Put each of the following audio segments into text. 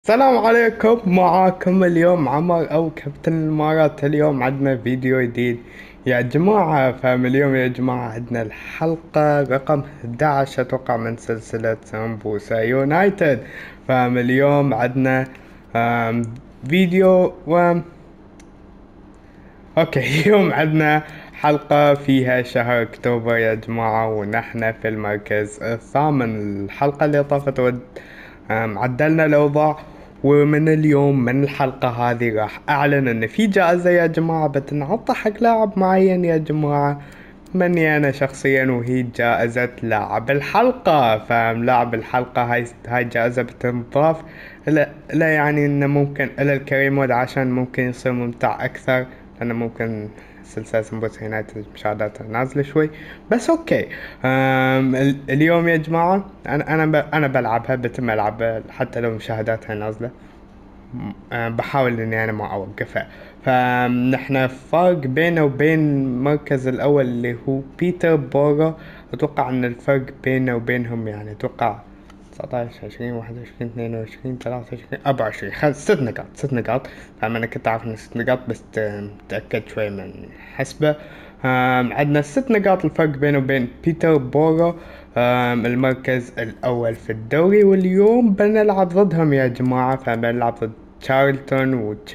السلام عليكم، معاكم اليوم عمر او كابتن الامارات. اليوم عندنا فيديو جديد يا جماعة. اليوم يا جماعة عندنا الحلقة رقم 11 اتوقع من سلسلة سامبوسا يونايتد. اليوم عندنا آم، فيديو اوكي. اليوم عندنا حلقة فيها شهر اكتوبر يا جماعة، ونحن في المركز الثامن. الحلقة اللي طافت عدلنا الأوضاع، ومن اليوم من الحلقة هذه راح أعلن إن في جائزة يا جماعة بتنعطى حق لاعب معين يا جماعة، مني أنا شخصيا، وهي جائزة لاعب الحلقة. لاعب الحلقة هاي جائزة بتنضاف لا يعني إنه ممكن إلى الكريم مود عشان ممكن يصير ممتع أكثر، لأنه ممكن سلسلة سمبوسة يونايتد مشاهداتها نازلة شوي، بس اوكي. اليوم يا جماعة انا بلعبها، بتم العبها حتى لو مشاهداتها نازلة. بحاول اني انا ما اوقفها. فنحن فرق بينه وبين المركز الاول اللي هو بيتر بورو. اتوقع ان الفرق بينه وبينهم يعني اتوقع 19 20 21 22 23 24 ست نقاط، ست نقاط. انا كنت عارف ان ست نقاط، بس متأكد شوي من حسبة. عندنا ست نقاط الفرق بينه وبين بيتر بورو، المركز الأول في الدوري. واليوم بنلعب ضدهم يا جماعة، فبنلعب ضد تشارلتون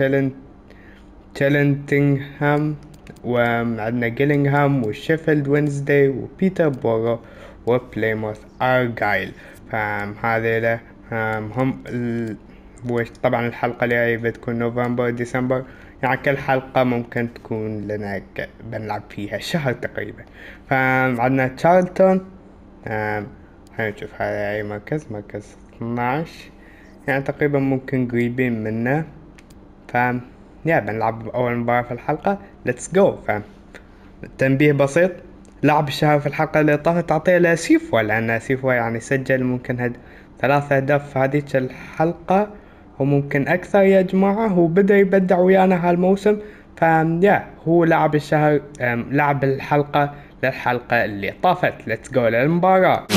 وتشيلنتينغهام، وعندنا جيلينغهام وشيفيلد وينزداي وبيتر بورو وبليموث أرجايل. فهذيلا هم طبعا الحلقة اللي بتكون نوفمبر ديسمبر، يعني كل حلقة ممكن تكون لنا بنلعب فيها شهر تقريبا. فعندنا تشارلتون، خلينا نشوف هذا أي مركز، مركز 12 يعني تقريبا ممكن قريبين منه. ف يا بنلعب أول مباراة في الحلقة، ليتس جو. تنبيه بسيط، لاعب الشهر في الحلقة اللي طافت تعطيه لاسيفوا، لأن سيفوا يعني سجل ممكن ثلاث أهداف في هذيك الحلقة وممكن أكثر يا جماعة. هو بدأ يبدع ويانا هالموسم. يا هو لاعب الشهر، لاعب الحلقة للحلقة اللي طافت. ليتس جو للمباراة.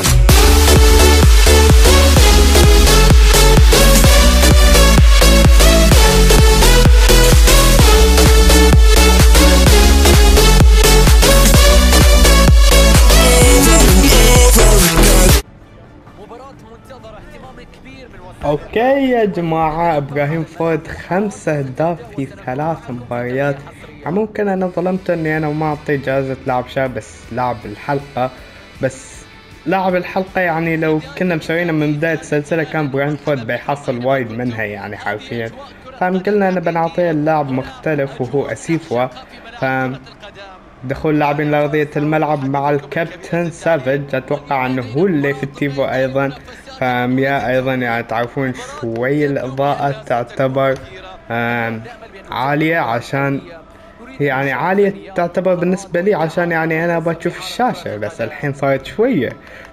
اوكي يا جماعة، ابراهيم فورد 5 اهداف في 3 مباريات. يعني ممكن انا ظلمت اني انا ما اعطي جائزة لاعب شاب، بس لاعب الحلقة. بس لاعب الحلقة يعني لو كنا مسوينا من بداية السلسلة كان ابراهيم فورد بيحصل وايد منها يعني حرفيا. قلنا انا بنعطيه اللاعب مختلف وهو اسيفوا. ف دخول لاعبين لأرضية الملعب مع الكابتن سافيج، اتوقع انه هو اللي في التيفو ايضا. فميا ايضا يعني تعرفون شوي الاضاءة تعتبر عالية، عشان يعني عالية تعتبر بالنسبة لي عشان يعني انا بشوف الشاشة، بس الحين صارت شوية.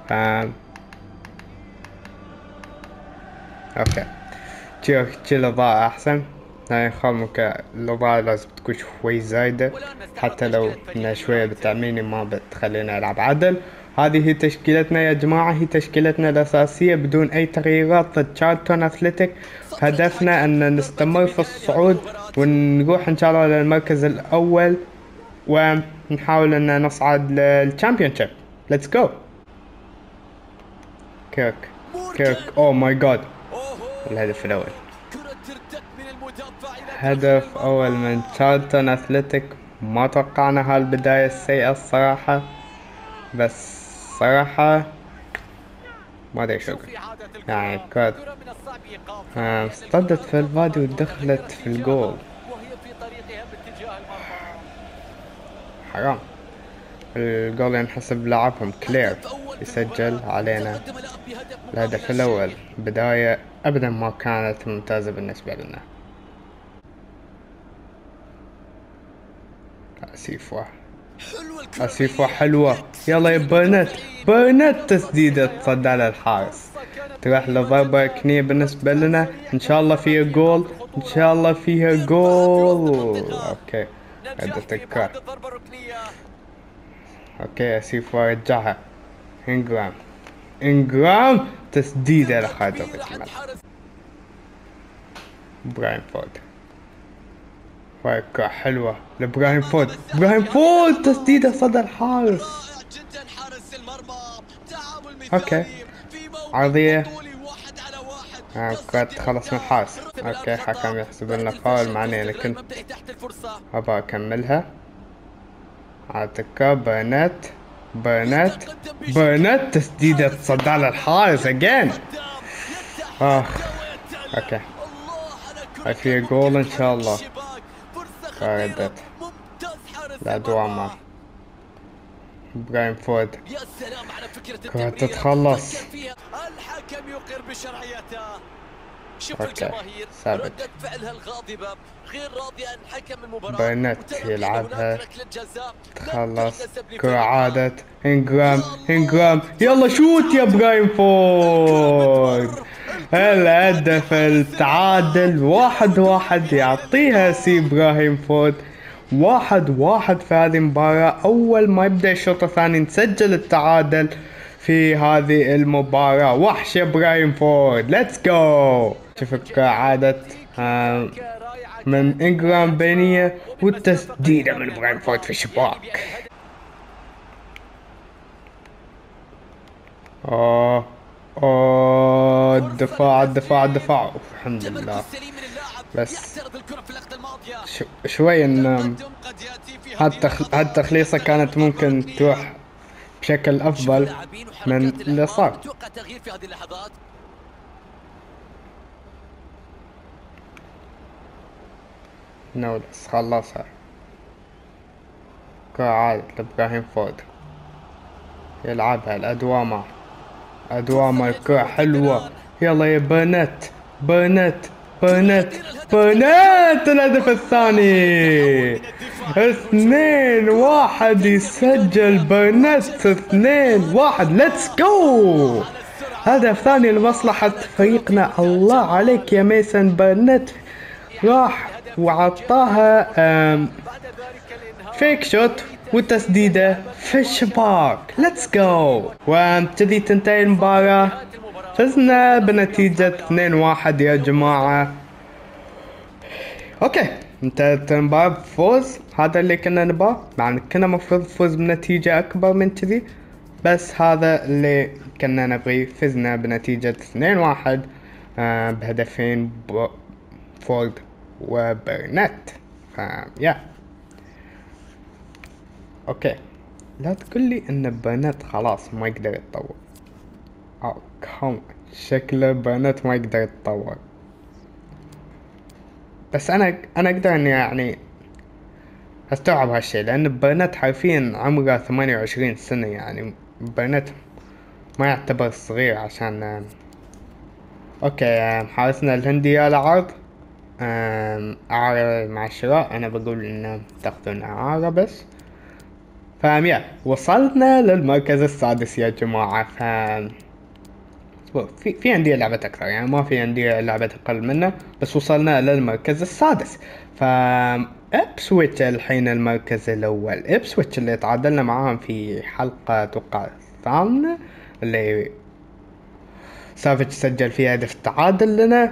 اوكي، تشيل الاضاءة احسن. يعني خلمك الاضاءة لازم تكون شوي زايدة، حتى لو انها شوية بتعميني ما بتخليني العب عدل. هذه هي تشكيلتنا يا جماعة، هي تشكيلتنا الاساسية بدون اي تغييرات ضد تشارلتون اثليتيك. هدفنا ان نستمر في الصعود ونروح ان شاء الله للمركز الاول، ونحاول ان نصعد للشامبيونشيب. ليتس جو. كيرك، كيرك، اوه ماي جاد، الهدف الاول، هدف أول من تشارلتون أثلتيك. ما توقعنا هالبداية السيئة الصراحة، بس صراحة ما أدري شو أقول. يعني كرة اصطدت في الفادي ودخلت في الجول، حرام. الجول ينحسب لاعبهم كلير، يسجل علينا الهدف الأول. بداية أبدا ما كانت ممتازة بالنسبة لنا. أسيفوا حلوة، يلا يا برنت، برنت تسديدة تصدى للحارس، تروح لضربة ركنية بالنسبة لنا. إن شاء الله فيها جول، إن شاء الله فيها جول. أوكي، عدة الكرة. أوكي، أسيفوا رجعها. إنجرام، إنجرام تسديدة لخارج الملعب. براين فود. كرة حلوة لبراين فود. براين فود تسديدة صدى الحارس. اوكي عرضية. كرة تخلص من الحارس. اوكي حكم يحسب لنا فاول مع اني انا كنت ابغى اكملها. اعطيك برنات. برنات تسديدة تصدى على الحارس اجين. اوكي هاي فيها جول ان شاء الله. ردت الأدوامة. براين فود. كرة تتخلص. الحكم يقر بشرعيته. شوف اوكي الجماهير ثابت. ردة فعلها الغاضبة غير راضية عن حكم المباراة. برنت يلعبها. تخلص. تخلص. كرة عادت. انجرام يلا شوت يا براين فود. الهدف التعادل 1-1 يعطيها سي براهيم فود. 1-1 في هذه المباراة. أول ما يبدأ الشوط الثاني نسجل التعادل في هذه المباراة. وحش يا براهيم فود. ليتس جو. شوفك عادت من انجرام بينية والتسديدة من براين فود في الشباك. الدفاع الحمد لله. بس شوي ان هالتخليصة كانت ممكن تروح بشكل افضل من اللي صار. نولس خلصها. كعادة لابراهيم فود يلعبها الأدوامة. الكرة حلوة. يلا يا برنت الهدف الثاني. 2-1 يسجل برنت. 2-1 ليتس جو. هدف ثاني لمصلحة فريقنا. الله عليك يا ميسن. برنت راح وعطاها فيك شوت والتسديدة في الشباك. ليتس جو. وابتدي تنتهي المباراة. فزنا بنتيجة 2-1 يا جماعة. اوكي انتهت المباراة بفوز. هذا اللي كنا نبغاه، مع ان كنا مفروض نفوز بنتيجة اكبر من كذي، بس هذا اللي كنا نبغيه. فزنا بنتيجة 2-1 بهدفين فورد وبرنت. يا اوكي لا تقول لي ان برنت خلاص ما يقدر يتطور. كم شكله برنت ما يقدر يتطور. بس انا اقدر اني يعني استوعب هالشي، لان برنت حرفيا عمره 28 سنة. يعني برنت ما يعتبر صغير عشان اوكي. حارسنا الهندي على عرض اعارة مع الشراء. انا بقول ان تاخذون اعارة بس. يا وصلنا للمركز السادس يا جماعة. في أندية لعبت أكثر، يعني ما في أندية لعبت أقل منه، بس وصلنا للمركز السادس. إبسويتش الحين المركز الأول. إبسويتش اللي تعادلنا معاهم في حلقة أتوقع الثامنة، اللي سافيتش سجل فيها هدف التعادل لنا.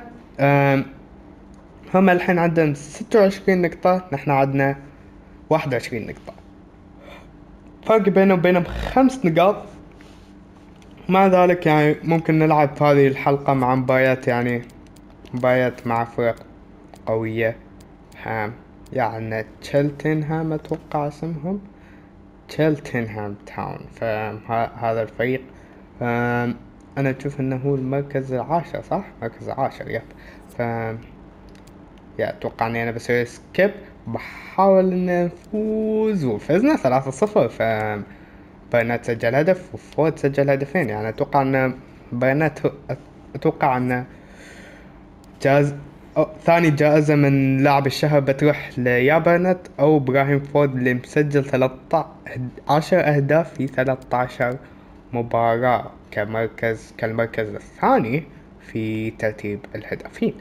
هم الحين عندهم 26 نقطة، نحن عندنا 21 نقطة. فرق بينه وبينهم 5 نقاط. مع ذلك يعني ممكن نلعب في هذه الحلقة مع مباريات، يعني مباريات مع فرق قوية. يعني تشيلتنهام أتوقع اسمهم تشيلتنهام تاون. فهذا الفريق أنا أشوف أنه هو المركز العاشر، صح؟ مركز العاشر يب. أتوقع أني أنا بسوي سكيب، بحاول أن نفوز، وفزنا 3-0. برنات سجل هدف وفود سجل هدفين. يعني اتوقع ان برنات اتوقع ان ثاني جائزة من لاعب الشهر بتروح ليا برنات او ابراهيم فود، اللي مسجل 13 اهداف في 13 مباراة كالمركز الثاني في ترتيب الهدافين.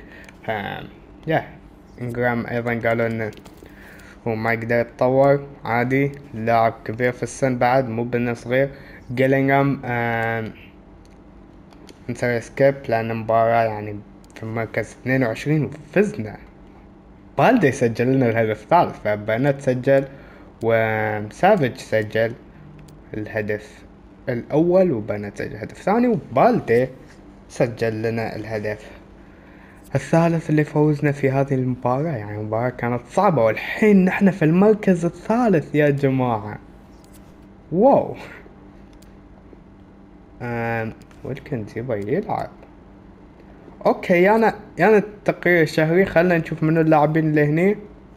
انجرام ايضا قالوا انه هو ما يقدر يتطور، عادي، لاعب كبير في السن بعد، مو بانه صغير. جيلينغهام نسوي سكيب لان المباراة يعني في في المركز 22 وفزنا. بالدي سجل لنا الهدف الثالث، فبنت سجل وسافج سجل الهدف الأول وبنت سجل الهدف الثاني، وبالدي سجل لنا الهدف الثالث اللي فوزنا في هذه المباراة. يعني المباراة كانت صعبة، والحين نحن في المركز الثالث يا جماعة. واو. ويلكنز يبغى يلعب. اوكي، انا التقرير الشهري، خلنا نشوف منو اللاعبين اللي هني.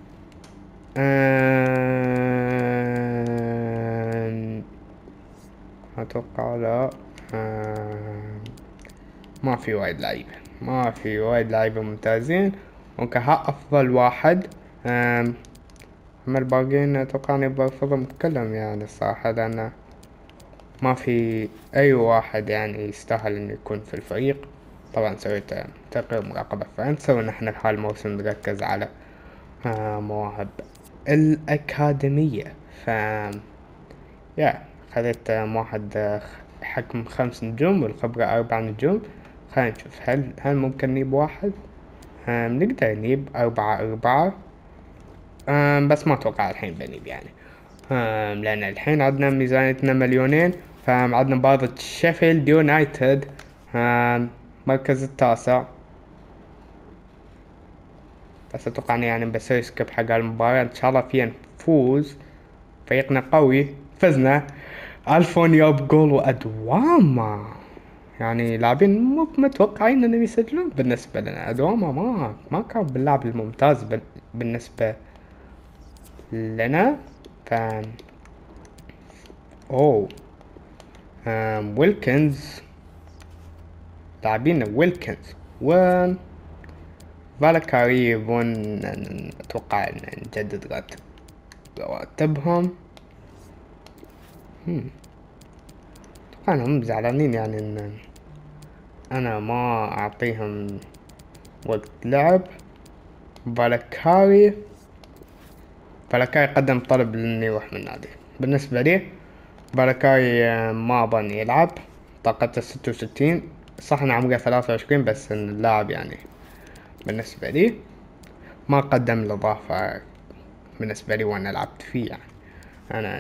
اتوقع لا. ما في وايد لعيبة ممتازين. ممكن ها افضل واحد. اما الباقيين اتوقع اني بفضل كلهم يعني الصراحة، لان ما في اي واحد يعني يستاهل انه يكون في الفريق. طبعا سويت تقرير مراقبة فرنسا، ونحن في هالموسم نركز على مواهب الأكاديمية. ف خذيت واحد حكم 5 نجوم والخبرة 4 نجوم. خلينا نشوف هل ممكن نجيب واحد. نقدر نجيب 4 بس ما اتوقع الحين بنجيب يعني. لان الحين عندنا ميزانيتنا 2,000,000. فعندنا مباراة شيفيلد يونايتد، مركز التاسع. بس اتوقع يعني بسوي سكيب حق المباراة، ان شاء الله فيها نفوز. فريقنا قوي، فزنا. الفونيا بجول وادواما، يعني لاعبين مو متوقعين انهم يسجلون بالنسبة لنا. ادواما ما كان باللاعب الممتاز بالنسبة لنا. ف ويلكنز، لاعبين ويلكنز و فالكاري يبون اتوقع ان نجدد راتبهم. اتوقع انهم زعلانين يعني ان انا ما اعطيهم وقت لعب. فالكاري قدم طلب لاني يروح من النادي. بالنسبة لي فالكاري ما بني يلعب، طاقته 66. صح ان عمره 23، بس ان اللاعب يعني بالنسبة لي ما قدم الإضافة بالنسبة لي وانا لعبت فيه يعني. انا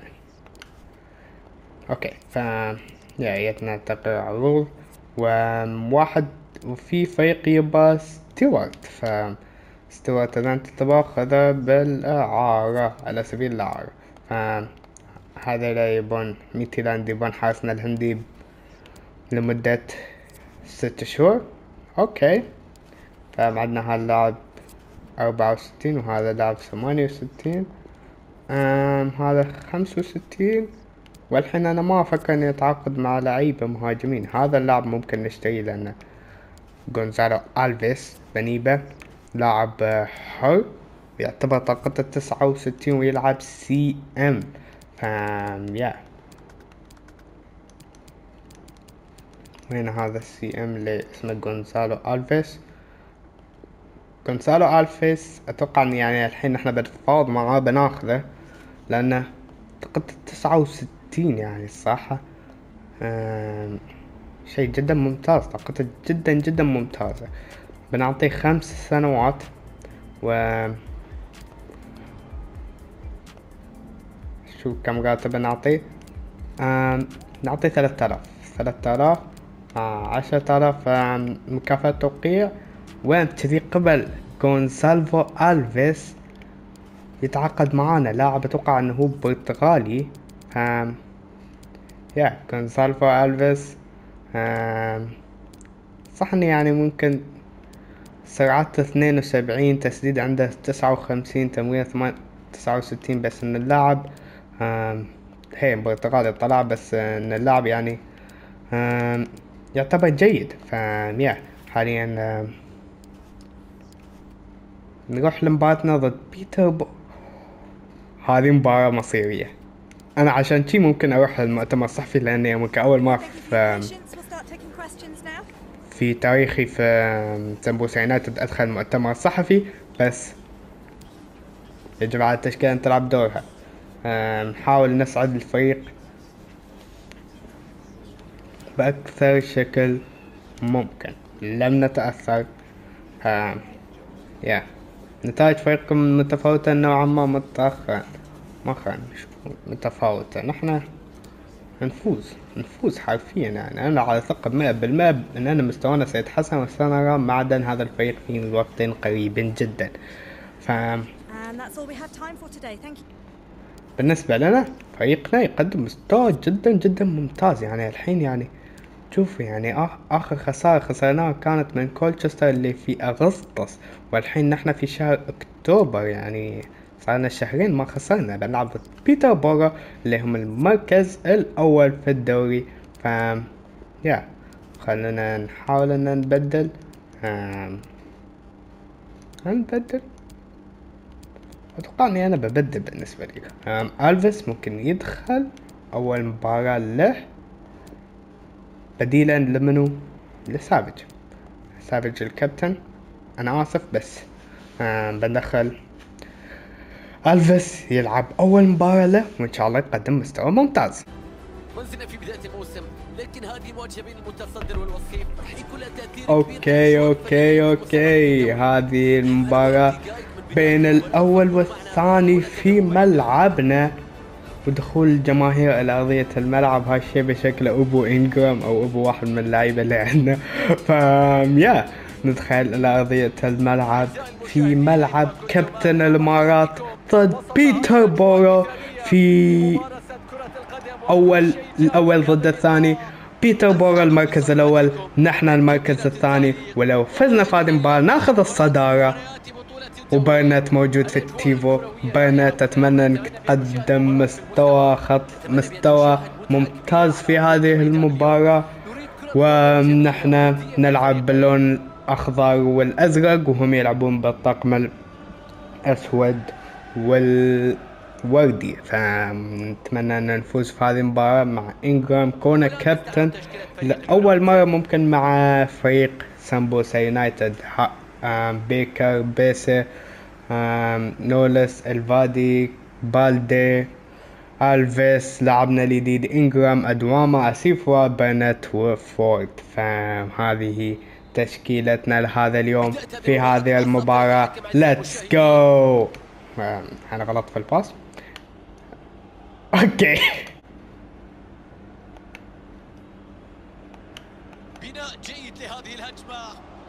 اوكي. جايتنا تقرير عروض، وواحد وفي فريق يبا ستيوارت. ستيوارت اذا انت تبغى خذه بالإعارة على سبيل الإعارة. هذا لا يبون ميتيلاند، يبون حارسنا الهندي لمدة 6 شهور. اوكي. عندنا هاللاعب 64 وهذا لاعب 68. هذا 65. والحين انا ما افكر اني اتعاقد مع لعيبة مهاجمين. هذا اللاعب ممكن نشتريه لانه غونزالو ألفيس بنيبة، لاعب حر، يعتبر طاقته 69 ويلعب سي ام. وين هذا السي ام اللي اسمه غونزالو ألفيس. اتوقع ان يعني الحين احنا بنتفاوض معاه بناخذه لانه طاقته 69 يعني الصراحة. شيء جدا ممتاز، طاقته جدا جدا ممتازة. بنعطيه 5 سنوات شو كم راتب نعطيه؟ نعطيه 3000 10,000 مكافأة توقيع. وين كذي قبل غونسالفو ألفيس يتعاقد معانا، لاعب اتوقع انه هو برتغالي. غونسالفو ألفيس صح اني يعني ممكن سرعته 72، تسديد عنده 59، تمرير 69. بس ان اللاعب هي برتغالي طلع، بس ان اللاعب يعني يعتبر جيد. حاليا نروح لمباراتنا ضد هذه مباراة مصيرية. انا عشان شي ممكن اروح للمؤتمر الصحفي، لاني ممكن اول مرة في تاريخي في سمبوسة يونايتد ادخل المؤتمر الصحفي. بس يجب على التشكيلة ان تلعب دورها. نحاول نسعد الفريق بأكثر شكل ممكن. لم نتأثر ف يا نتائج فريقكم متفاوتة نوعا ما مؤخرا متفاوتة. نحن نفوز حرفيا، يعني أنا على ثقة 100% أننا مستوانا سيتحسن وسنرى معدن هذا الفريق في وقت قريب جدا. بالنسبة لنا فريقنا يقدم مستوى جدا جدا ممتاز. يعني الحين يعني شوف يعني آخر خسارة خسرناها كانت من كولتشستر اللي في أغسطس، والحين نحن في شهر أكتوبر، يعني صارنا شهرين ما خسرنا. بنلعب بيتربورو اللي هم المركز الأول في الدوري. يا خلينا نحاول أن نبدل أتوقع إني أنا ببدل بالنسبة لي. ألفيس ممكن يدخل أول مباراة له بديلا لمنو؟ سافيج الكابتن. أنا آسف بس بندخل ألفيس يلعب أول مباراة له، وإن شاء الله يقدم مستوى ممتاز. منزلنا في بداية الموسم، لكن هذه مواجهة بين المتصدر والوصيف راح يكون لها تأثير أوكي. هذه المباراة بين الأول والثاني في ملعبنا، ودخول الجماهير إلى أرضية الملعب هالشي بشكل أبو إنجرام أو أبو واحد من اللعيبة اللي عندنا. يا ندخل إلى أرضية الملعب في ملعب كابتن الإمارات ضد بيتربورو في الأول ضد الثاني. بيتربورو المركز الأول، نحن المركز الثاني، ولو فزنا في هذه المباراة ناخذ الصدارة. وبرنت موجود في التيفو. برنت أتمنى أنك تقدم مستوى ممتاز في هذه المباراة. ونحن نلعب باللون الأخضر والأزرق، وهم يلعبون بالطقم الأسود والوردي. فنتمنى أن نفوز في هذه المباراة مع إنجرام كونه كابتن لأول مرة ممكن مع فريق سامبوسا يونايتد. بيكر، بيسي، نولس، الفادي، بالدي، ألفيس. لعبنا الجديد إنجرام، أدواما، أسيفوا، برنت وفورد. فهذه تشكيلتنا لهذا اليوم في هذه المباراة. ليتس جو. أنا غلط في الباس. أوكي. بناء جيد لهذه الهجمة.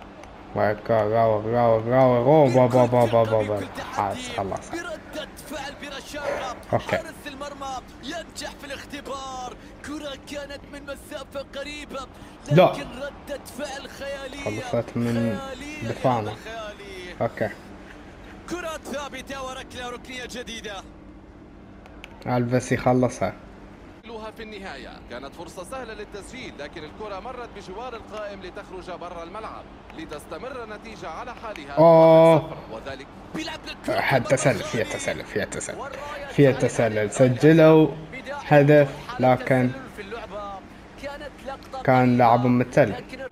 خلاص. بردة فعل برشاقة. اوكي. حارس المرمى ينجح في الاختبار. كرة كانت من مسافة قريبة، لكن ردة فعل خيالية. خلصت من دفاعنا. اوكي. كرة ثابتة وركنية جديدة. ألفيس يخلصها. في النهاية كانت فرصة سهلة للتسجيل، لكن الكرة مرت بجوار القائم لتخرج برا الملعب لتستمر النتيجة على حالها. وذلك فيها تسلل سجلوا هدف، لكن كان لعب متسلل.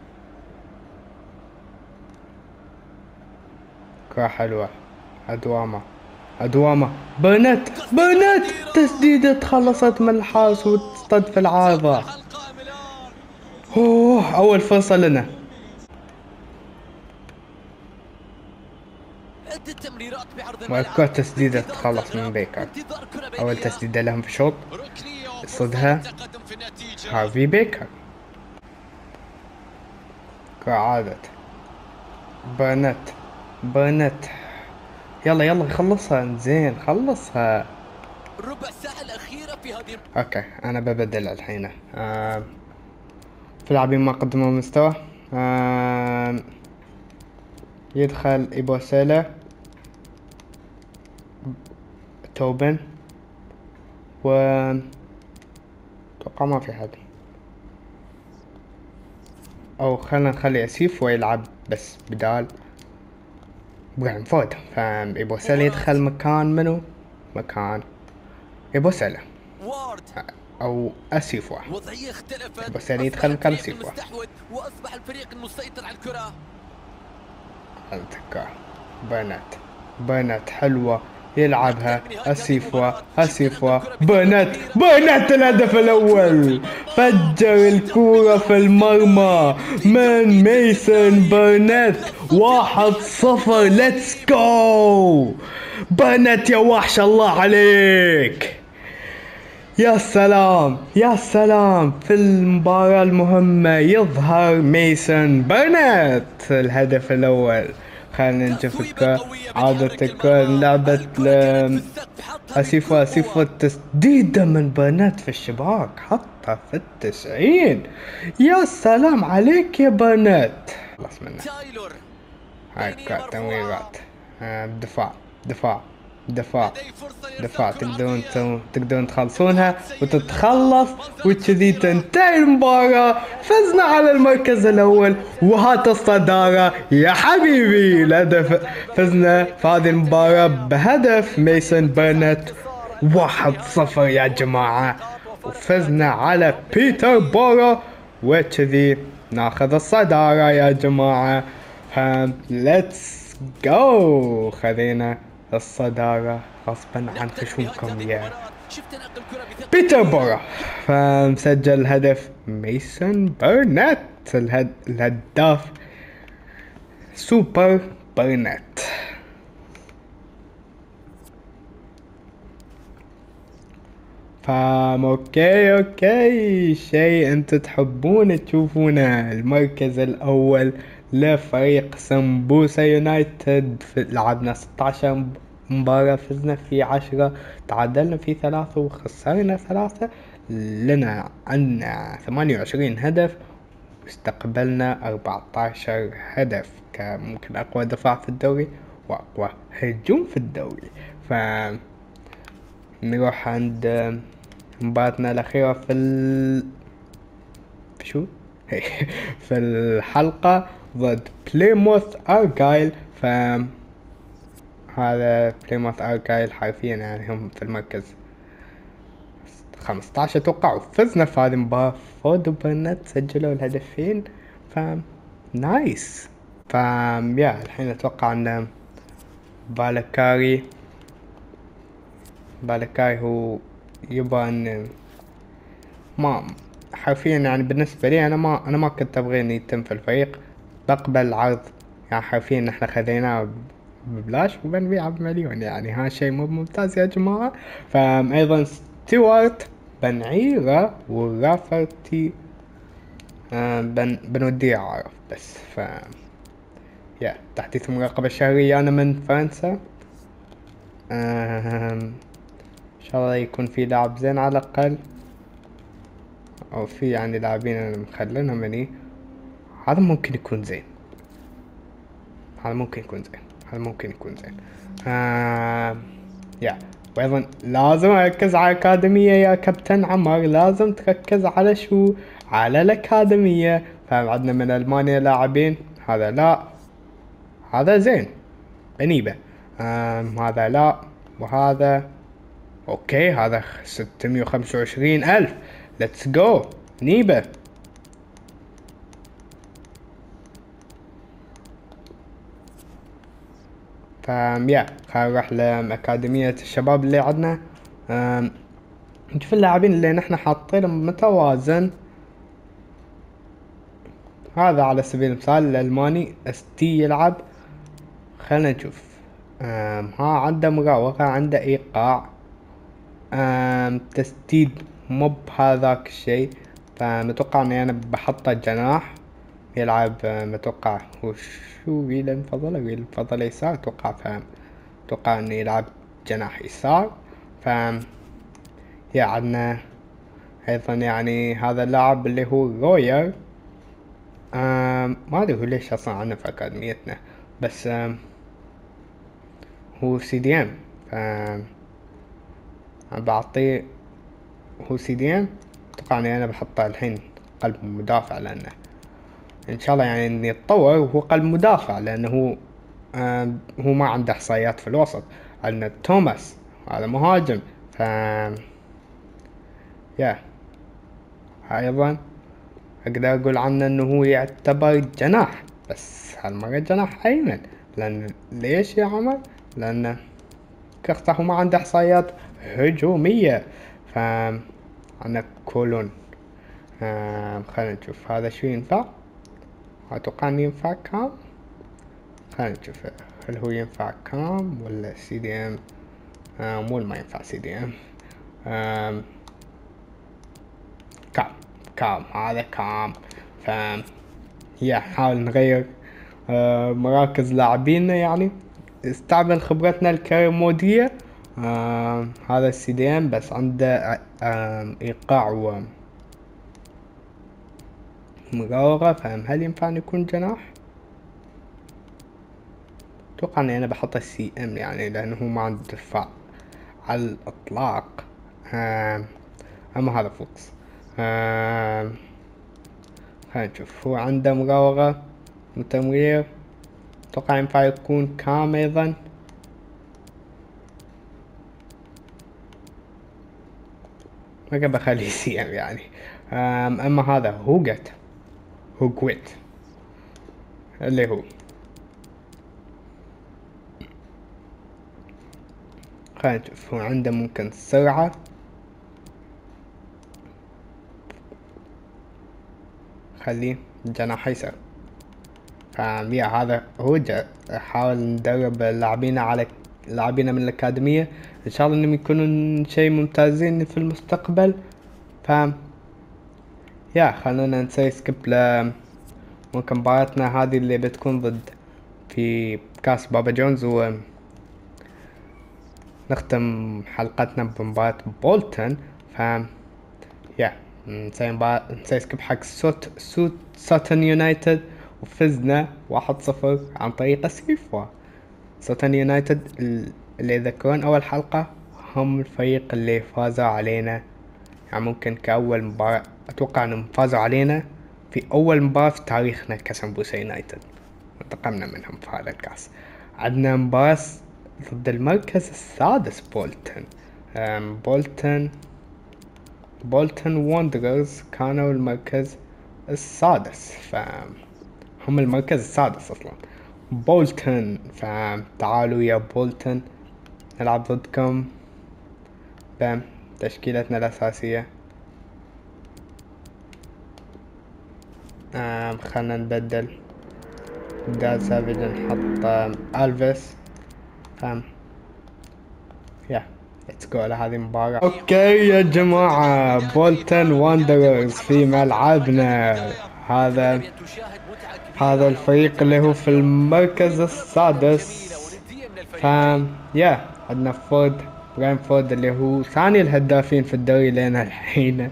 كرة حلوة. أدواما برنت تسديدة تخلصت من الحارس وتصطد في العارضة. أول فرصة لنا. وكرة تسديدة تخلص من بيكر. أول تسديدة لهم في الشوط صدها هارفي بيكر. كرة عادت. برنت يلا خلصها. زين خلصها. ربع ساعة الأخيرة في هذه. اوكي انا ببدل الحين. في لاعبين ما قدموا مستوى. يدخل إيبوسيلا، توبن، و اتوقع ما في حد، او خلينا نخلي اسيف ويلعب بس بدال برينفورد. فإيبوسيلا يدخل مكان مكان إيبوسيلا او اسيفوا. وضعية اختلفت. إيبوسيلا يدخل مكان اسيفوا. واصبح الفريق المسيطر على الكرة. التكا برنت حلوة يلعبها اسيفوا بنت الهدف الاول، فجر الكورة في المرمى من ميسون برنت. 1-0. ليتس جو برنت يا وحش، الله عليك. يا سلام يا سلام، في المباراة المهمة يظهر ميسون برنت الهدف الأول. خلينا نشوف الكرة، عادة الكرة لعبة أسيفو تسديدة من برنت في الشباك، حطها في 90. يا سلام عليك يا برنت. خلاص منه هاي تمريرات. دفاع تقدرون تخلصونها وتتخلص، وكذي تنتهي المباراة. فزنا على المركز الأول وهات الصدارة يا حبيبي. الهدف فزنا في هذه المباراة بهدف ميسون برنت 1-0 يا جماعة، وفزنا على بيتر بورو، وكذي ناخذ الصدارة يا جماعة. ليتس جو، خذينا الصدارة غصبا عن خشومكم يا بيتر بورو. فمسجل هدف ميسون برنت الهداف سوبر برنت. اوكي شيء انتوا تحبون تشوفونه. المركز الاول لفريق سمبوسة يونايتد. لعبنا 16 مباراة، فزنا في 10، تعادلنا في 3 وخسرنا 3. لنا عندنا 28 هدف واستقبلنا 14 هدف، كممكن اقوى دفاع في الدوري واقوى هجوم في الدوري. نروح عند مباراتنا الأخيرة في في الحلقة ضد بليموث أرجايل. هذا بليموث أرجايل حرفيا يعني هم في المركز 15 أتوقع، وفزنا في هذه المباراة. فود وبرنت سجلوا الهدفين، نايس. يا الحين أتوقع أن بالكاري هو يبغى ان ما حرفيا يعني بالنسبة لي انا ما كنت ابغى انه يتم في الفريق. بقبل العرض، يعني حرفيا نحن خذيناه ببلاش وبنبيعه بمليون، يعني ها شيء مو ممتاز يا جماعة. ايضا ستيوارت بنعيره ورافرتي بنوديه عارف بس. يا تحديث المراقبة الشهرية انا من فرنسا. ان شاء الله يكون في لاعب زين على الاقل، او في يعني لاعبين انا مخلينهم مني. هذا ممكن يكون زين. يا وايضا لازم اركز على الاكاديمية يا كابتن عمر. لازم تركز على شو؟ على الاكاديمية. عندنا من المانيا لاعبين، هذا لا، هذا زين بنيبة. هذا لا، وهذا اوكي، هذا 625,000. ليتس جو نيبة. يا خلينا نروح لأكاديمية الشباب اللي عندنا. نشوف اللاعبين اللي نحن حاطينهم متوازن. هذا على سبيل المثال الألماني استي يلعب. خلينا نشوف. ها عنده مراوغة، عنده ايقاع، تسديد مو بهذاك الشيء. فمتوقع اني انا بحطه جناح يلعب. متوقع هو شو يفضل يسار. اتوقع انه يلعب جناح يسار. يا عندنا ايضا يعني هذا اللاعب اللي هو روير. ما ادري هو ليش اصلا عنا في اكاديميتنا، بس هو CDM. بعطيه هو CDM. اتوقع اني انا بحطه الحين قلب مدافع، لانه ان شاء الله يعني اني يتطور وهو قلب مدافع، لانه هو ما عنده احصائيات في الوسط. عندنا توماس هذا مهاجم. يا ايضا اقدر اقول عنه انه هو يعتبر جناح، بس هالمرة جناح ايمن. لان ليش يا عمر؟ لانه كرته ما عنده احصائيات هجومية. عندنا كولون. خلينا نشوف هذا شو ينفع. اتوقع انه ينفع كام. خلينا نشوف هل هو ينفع كام ولا سي دي ام. مو ما ينفع سي دي ام. كام هذا كام. نحاول نغير مراكز لاعبينا، يعني استعمل خبرتنا الكريمودية. هذا السي دي ام بس عنده ايقاع ومراوغة، هل ينفع ان يكون جناح؟ اتوقع اني انا بحط السي ام يعني لانه هو ما عنده دفاع على الاطلاق. اما هذا فوكس. خلينا نشوف هو عنده مراوغة وتمرير، اتوقع ينفع يكون كام ايضا. ما قبل اخليه سي ام يعني. اما هذا هوجويت اللي هو. خلينا نشوف هو عنده ممكن سرعة. خليه جناح ايسر. هذا هو حاول ندرب لاعبينا على لاعبينا من الأكاديمية، ان شاء الله انهم يكونون شيء ممتازين في المستقبل. خلونا نسوي سكيب ممكن مباراتنا هذه اللي بتكون ضد في كاس بابا جونز، نختم حلقتنا بمباراة بولتون. نسوي سكيب حق سوتن يونايتد، وفزنا 1-0 عن طريق السيفوا. سوتن يونايتد اللي يذكرون اول حلقة هم الفريق اللي فازوا علينا، يعني ممكن كأول مباراة اتوقع انهم فازوا علينا في اول مباراة في تاريخنا كسمبوسة يونايتد، انتقمنا منهم في هذا الكاس. عندنا مباراة ضد المركز السادس بولتون ووندررز، كانوا المركز السادس، هم المركز السادس اصلا بولتون. تعالوا يا بولتون نلعب ضدكم. تشكيلتنا الاساسية. خلنا نبدل دال سافيج، نحط الفيس. ليتس جو على هذه المباراة. اوكي يا جماعة، بولتون واندررز في ملعبنا. هذا الفريق اللي هو في المركز السادس. عندنا برينفورد اللي هو ثاني الهدافين في الدوري لنا الحين،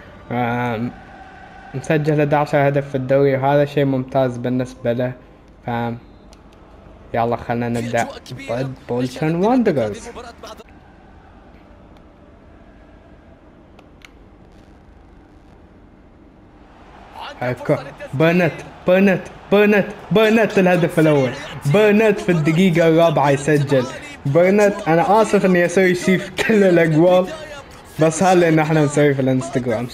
مسجل 11 هدف في الدوري، وهذا شيء ممتاز بالنسبة له. يلا خلنا نبدأ ضد بولتون واندررز. برنت الهدف الأول. برنت في الدقيقة الرابعة يسجل. برنت، أنا آسف إني أسوي شي في كل الأقوال، بس هذا اللي احنا نسويه في الانستغرام.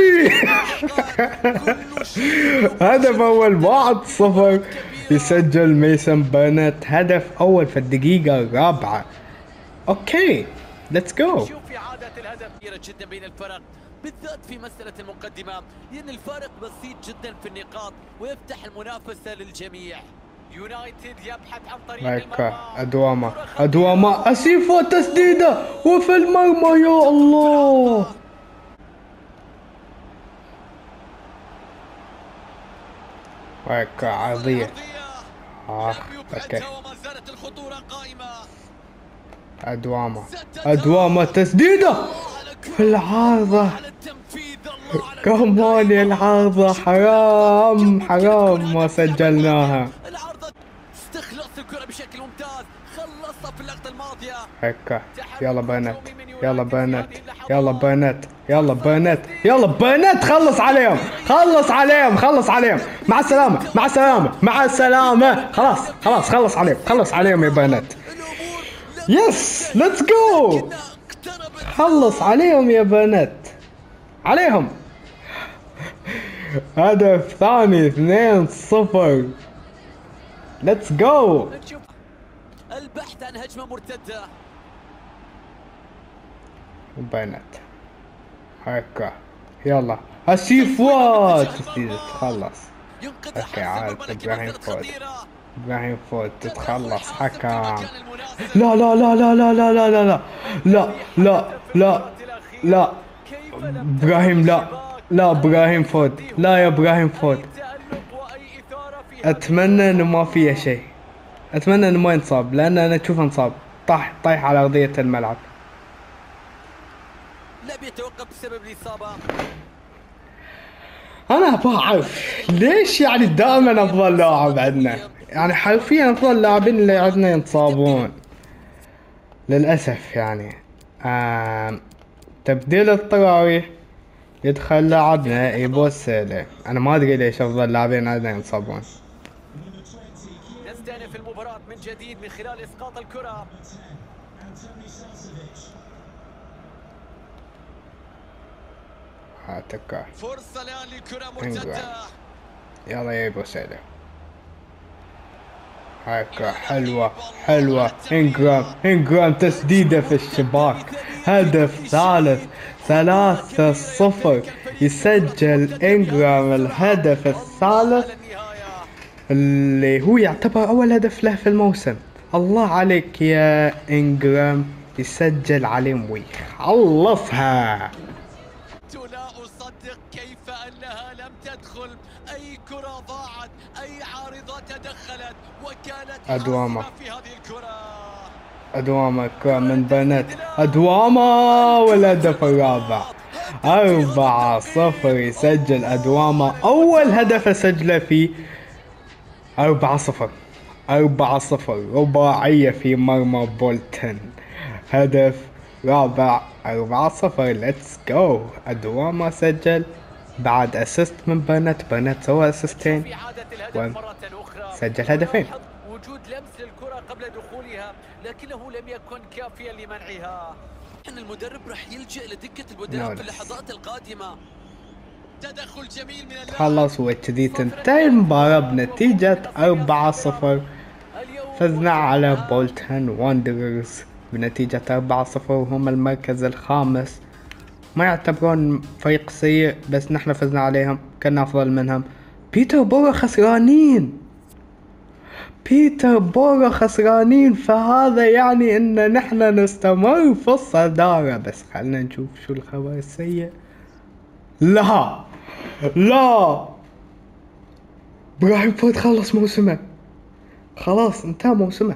هدف أول 1-0 يسجل ميسن برنت، هدف أول في الدقيقة الرابعة. أوكي ليتس جو. شوف إعادة الهدف كبيرة جدا بين الفرق، بالذات في مسألة المقدمة، لأن الفارق بسيط جدا في النقاط ويفتح المنافسة للجميع. يونايتد يبحث عن طريق المرمى. أدواما أسيفو تسديدة وفي المرمى. يا الله، عرضية. اوكي أدواما تسديدة في العارضة. كمان العارضة، حرام ما سجلناها. استخلص الكرة بشكل ممتاز، خلصها في اللقطة الماضية. يلا بنت خلص عليهم. مع السلامة. خلص عليهم يا بنت. يس ليتس جو. خلص عليهم يا بنت، عليهم. هدف ثاني 2-0. ليتس جو. البحث عن هجمة مرتدة. وبنت هكا. يلا السيفوات تتخلص. ينقذها اوكي حارس عاد المرمى، لكن ابراهيم مسألة فود. خطيرة. ابراهيم فود تتخلص حاسم في حكام. المكان المناسب. لا لا لا لا لا لا لا لا لا لا لا لا لا كيف لم ابراهيم لا الشباك؟ لا ابراهيم فود لا يا ابراهيم فود. أي تألق وأي إثارة في هذه اتمنى انه ما اللحظات. فيه شيء. اتمنى انه ما ينصاب لان انا اشوفه انصاب. طايح على ارضية الملعب. لم يتوقف بسبب الإصابة. انا بعرف ليش يعني دائما افضل لاعب عندنا، يعني حرفيا افضل اللاعبين اللي عندنا ينصابون للاسف يعني. تبديل اضطراري يدخل لاعبنا يبوسله. انا ما ادري ليش افضل لاعبين عندنا ينصابون. نستأنف المباراة من جديد من خلال إسقاط الكرة. هاتك فرصة الآن للكرة مرتدة. يلا يا بوسله. هكا حلوة حلوة. انجرام تسديدة في الشباك. هدف ثالث 3-0. يسجل انجرام الهدف الثالث اللي هو يعتبر اول هدف له في الموسم. الله عليك يا انجرام. يسجل عليه موي. خلصها. لا أصدق كيف أنها لم تدخل. أي كرة ضاعت، أي عارضة تدخلت وكانت أدوامة. حاسمة في هذه الكرة. أدوامة من بنت أدوامة والهدف الرابع. 4-0. يسجل أدوامة أول هدف سجله في 4-0. 4-0 رباعية في مرمى بولتن. هدف رابع 4-0. ليتس جو. أدوامة سجل بعد اسيست من بنت سوى اسيستين في إعادة الهدف مرة أخرى. سجل هدفين. وجود لمس للكرة قبل دخولها لكنه لم يكن كافيا لمنعها. إن المدرب راح يلجأ لدكة البدلاء في اللحظات القادمة. تدخل جميل من اللاعب. خلص وكذي تنتهي المباراة بنتيجة 4-0. فزنا على بولتن واندررز بنتيجة 4-0 وهم المركز الخامس. ما يعتبرون فريق سيء بس نحن فزنا عليهم كنا أفضل منهم. بيتربورو خسرانين فهذا يعني ان نحن نستمر في الصدارة. بس خلنا نشوف شو الخبر السيء. لا ابراهيم فود خلص موسمه. خلاص انتهى موسمه.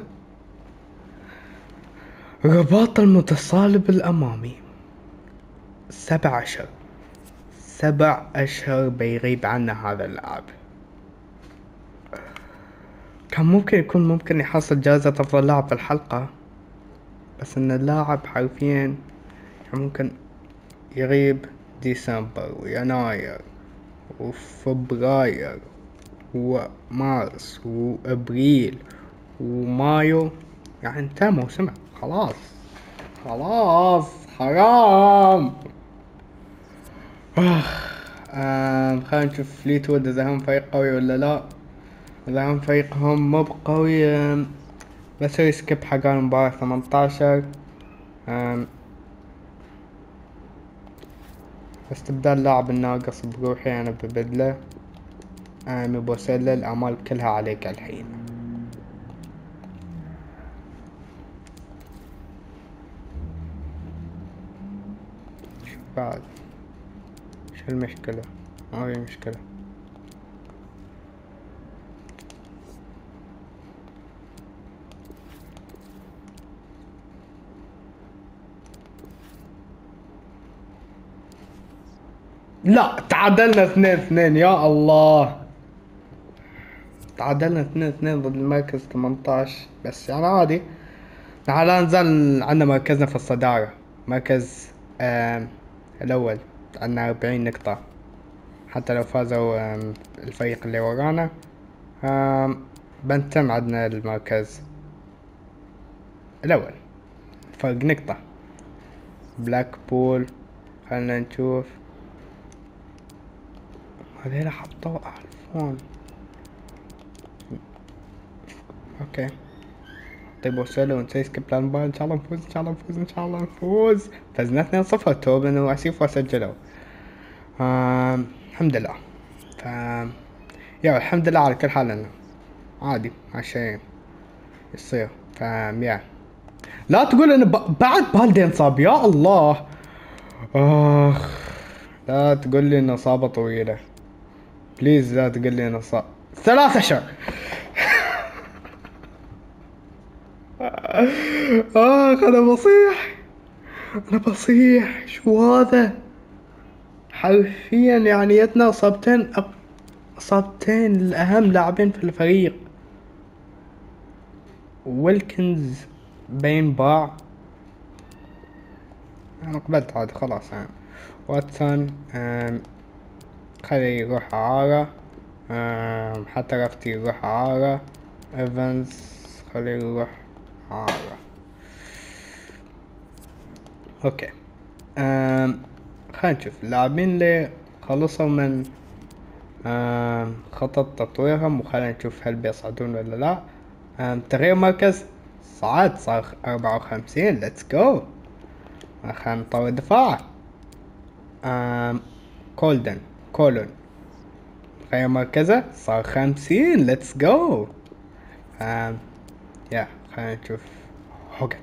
رباط المتصالب الامامي 7 أشهر بيغيب عنا هذا اللاعب. كان ممكن يحصل جائزة أفضل لاعب في الحلقة. بس إن اللاعب حرفيا ممكن يغيب ديسمبر ويناير وفبراير ومارس وأبريل ومايو. يعني انتهى موسمه خلاص حرام. خلينا نشوف فليتوود إذا هم فريق قوي ولا لا. إذا هم فريقهم مو بقوي بسوي سكيب حق المباراة 18. استبدال لاعب الناقص بروحي أنا ببدله. بوسيلة الأعمال كلها عليك الحين. شو بعد؟ شو المشكلة؟ ما في مشكلة. لا تعادلنا 2-2 يا الله. تعادلنا 2-2 ضد المركز 18 بس يعني عادي. نحن لا نزال عندنا مركزنا في الصدارة. مركز الأول عندنا 40 نقطة. حتى لو فازوا الفريق اللي ورانا بنتم عندنا المركز الأول فرق نقطة. بلاك بول خلنا نشوف. هذيلا حطوا ألفون. اوكي طيب وصلوا ونسوي سكيب للمباراة. ان شاء الله نفوز، ان شاء الله نفوز، ان شاء الله نفوز. فزنا 2-0. توبن واسيفو سجلوا. الحمد لله. يا الحمد لله على كل حال، انه عادي هالشي يصير. يا لا تقول ان بعد بالدي انصاب. يا الله، لا تقول لي ان اصابة طويلة. بليز لا تقول لي ان 3 أشهر. انا بصيح شو هذا حرفيا. يعني يتنا اصابتين الاهم لاعبين في الفريق. ويلكنز بين باع. انا قبلت عاد خلاص. يعني واتسون خلي يروح عارة. حتى رفتي يروح عارة. ايفنز خلي يروح عارة. اوكي. خلينا نشوف اللاعبين اللي خلصوا من خطط تطويرهم، وخلينا نشوف هل بيصعدون ولا لا. تغيير مركز صعد، صار 54. ليتس جو. خلينا نطور دفاع. كولون غير مركزه صار 50. ليتس جو. خلينا نشوف هوجت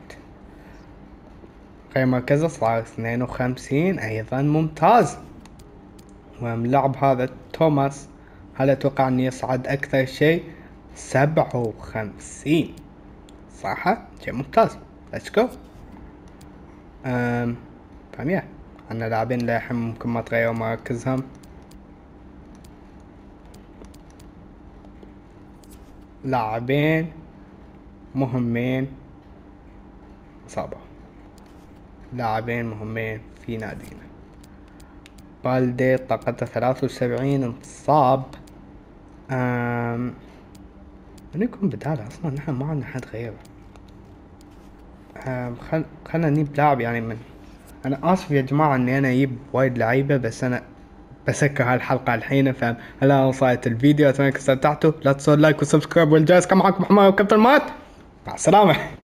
غير مركزه صار 52 ايضا. ممتاز. واللاعب هذا توماس، هل اتوقع انه يصعد اكثر شيء 57 صح؟ شيء ممتاز. ليتس جو. فهم عنا لاعبين للحين ممكن ما تغيروا مراكزهم. لاعبين مهمين إصابة. لاعبين مهمين في نادينا. بالدي طاقته 73 انصاب. من يكون بداله اصلا؟ نحن ما عندنا حد غيره. خلنا نجيب لاعب يعني من. انا اسف يا جماعة اني انا اجيب وايد لعيبة، بس انا بسكر هالحلقة الحين. هلا وصلت الفيديو، اتمنى انكم استمتعتوا. لا تنسوا اللايك والسبسكرايب والجرس. كان معكم محمد وكابتن مات. مع السلامة.